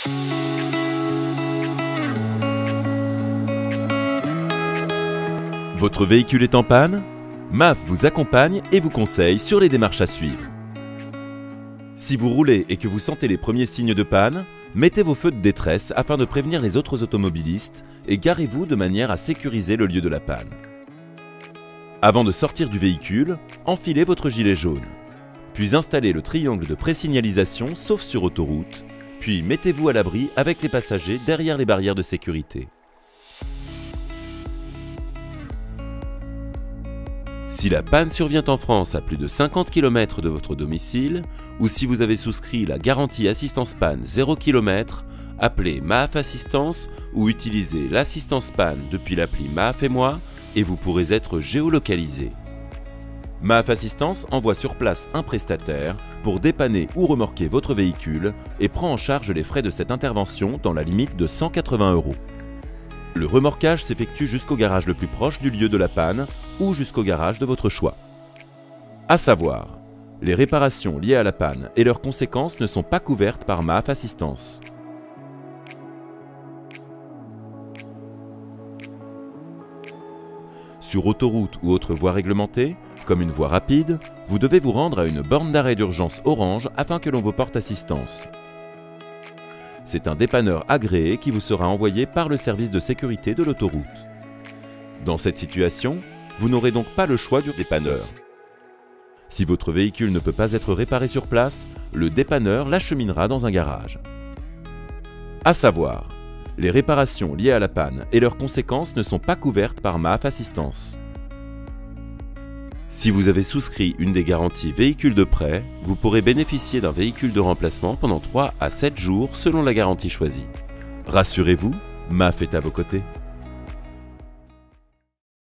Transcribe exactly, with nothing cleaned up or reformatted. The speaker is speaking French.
Votre véhicule est en panne? M A F vous accompagne et vous conseille sur les démarches à suivre. Si vous roulez et que vous sentez les premiers signes de panne, mettez vos feux de détresse afin de prévenir les autres automobilistes et garez-vous de manière à sécuriser le lieu de la panne. Avant de sortir du véhicule, enfilez votre gilet jaune. Puis installez le triangle de présignalisation sauf sur autoroute, puis mettez-vous à l'abri avec les passagers derrière les barrières de sécurité. Si la panne survient en France à plus de cinquante kilomètres de votre domicile, ou si vous avez souscrit la garantie assistance panne zéro kilomètre, appelez M A F Assistance ou utilisez l'assistance panne depuis l'appli M A F et moi et vous pourrez être géolocalisé. M A F Assistance envoie sur place un prestataire pour dépanner ou remorquer votre véhicule et prend en charge les frais de cette intervention dans la limite de cent quatre-vingts euros. Le remorquage s'effectue jusqu'au garage le plus proche du lieu de la panne ou jusqu'au garage de votre choix. À savoir, les réparations liées à la panne et leurs conséquences ne sont pas couvertes par M A F Assistance. Sur autoroute ou autre voie réglementée, comme une voie rapide, vous devez vous rendre à une borne d'arrêt d'urgence orange afin que l'on vous porte assistance. C'est un dépanneur agréé qui vous sera envoyé par le service de sécurité de l'autoroute. Dans cette situation, vous n'aurez donc pas le choix du dépanneur. Si votre véhicule ne peut pas être réparé sur place, le dépanneur l'acheminera dans un garage. À savoir, les réparations liées à la panne et leurs conséquences ne sont pas couvertes par M A F Assistance. Si vous avez souscrit une des garanties véhicule de prêt, vous pourrez bénéficier d'un véhicule de remplacement pendant trois à sept jours selon la garantie choisie. Rassurez-vous, M A F est à vos côtés.